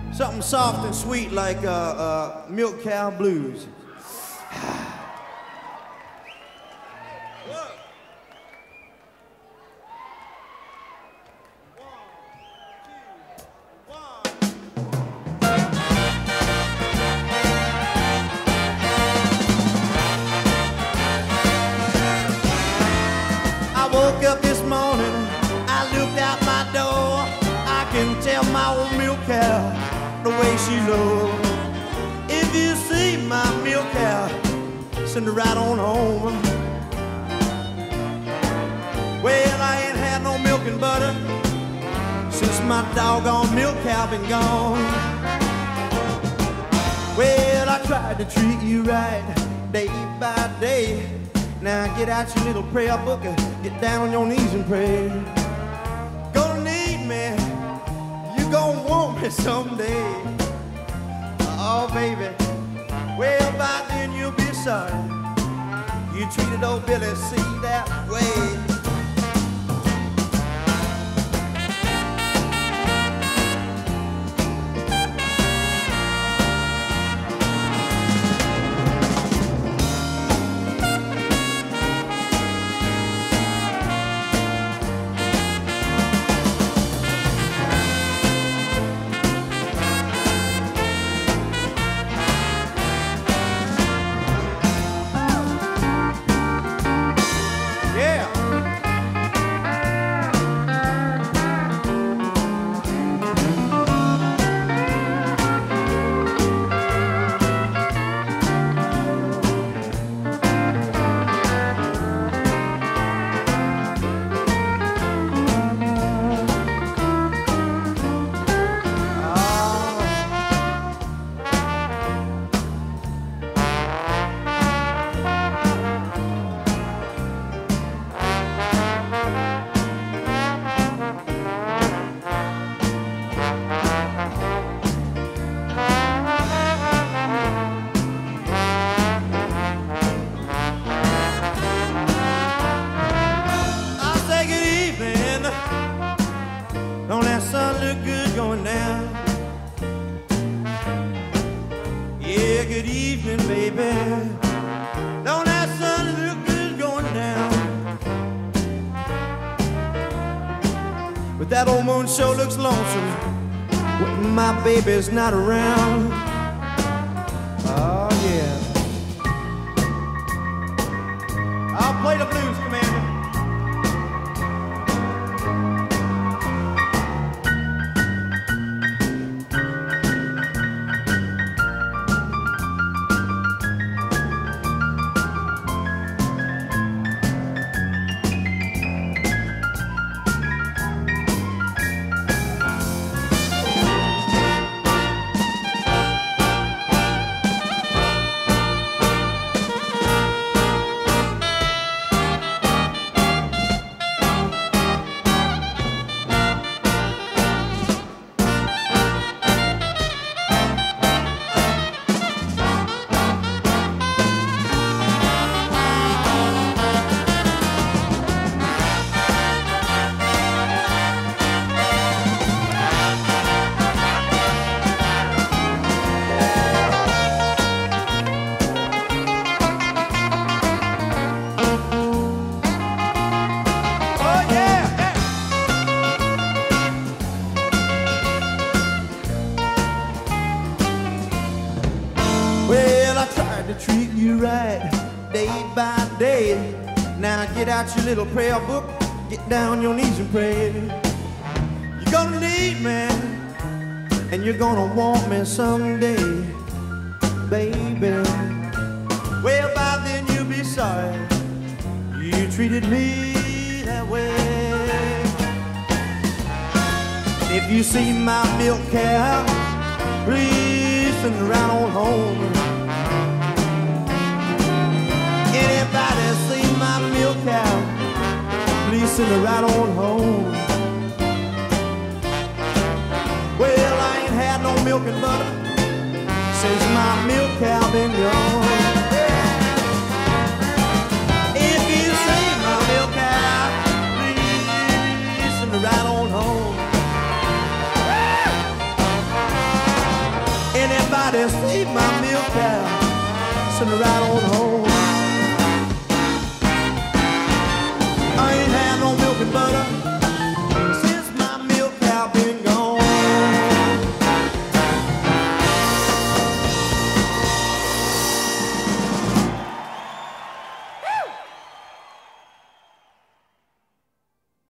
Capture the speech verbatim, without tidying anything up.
Something soft and sweet like uh, uh, Milk Cow Blues. I woke up this morning, I looked out my door. I can tell my old milk cow the way she lows. If you see my milk cow, send her right on home. Well, I ain't had no milk and butter since my doggone milk cow been gone. Well, I tried to treat you right day by day. Now get out your little prayer book and get down on your knees and pray. Gonna need me, you gonna want me someday. Oh, baby, well, by then you'll be sorry you treated old Billy C that way. Don't that sun look good going down? Yeah, good evening, baby. Don't that sun look good going down? But that old moon sure looks lonesome when my baby's not around. Oh, yeah. I'll play the blues, Commander. Well, I tried to treat you right day by day. Now get out your little prayer book, get down on your knees and pray. You're gonna need me, and you're gonna want me someday, baby. Well, by then you'll be sorry you treated me that way. If you see my milk cow, please send her right on home. Anybody see my milk cow, please send her right on home. Well, I ain't had no milk and butter since my milk cow been gone. If you see my milk cow, please send her right on home. Somebody save my milk cow. Send her right on home.